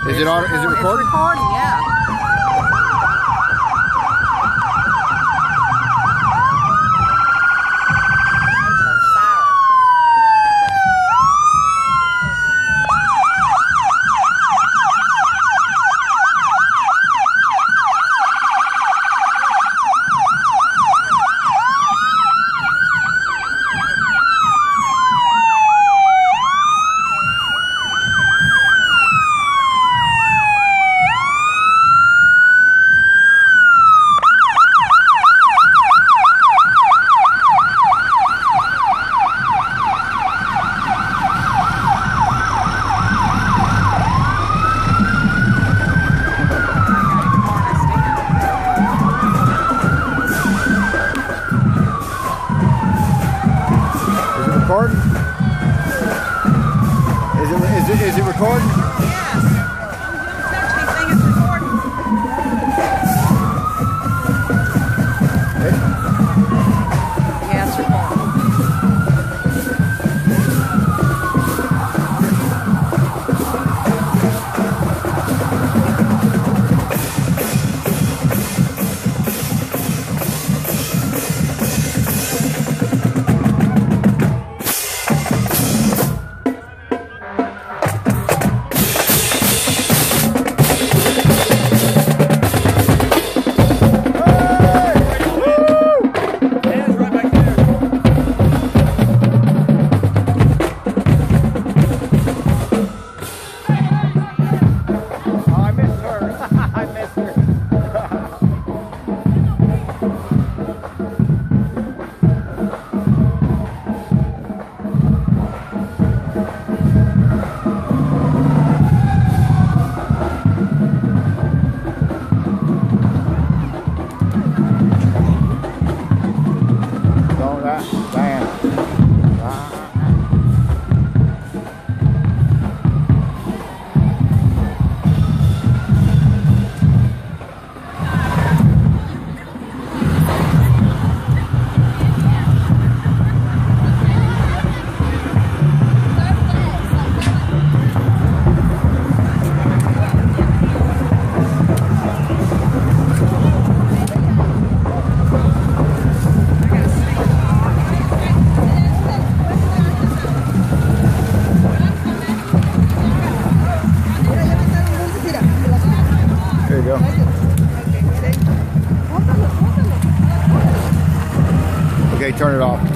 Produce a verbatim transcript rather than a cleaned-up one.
Is it on? Is it recording? It's recording, yeah. Recording? Is it, is it, is it recording? Yes. Touch anything, it's recording. Yeah, it's recording. There you go. Okay, turn it off.